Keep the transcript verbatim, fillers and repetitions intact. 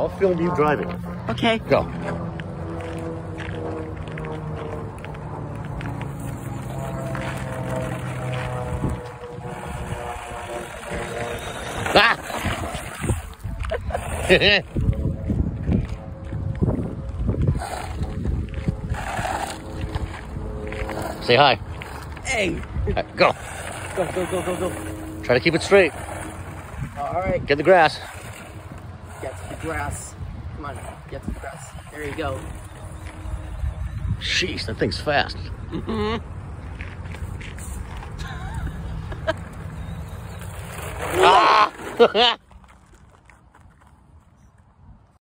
I'll film you driving. Okay. Go. Ah! Say hi. Hey. Right, go. Go, go, go, go, go. Try to keep it straight. All right. Get the grass. Get to the grass. Come on, get to the grass. There you go. Sheesh, that thing's fast. Mm-hmm. Ah!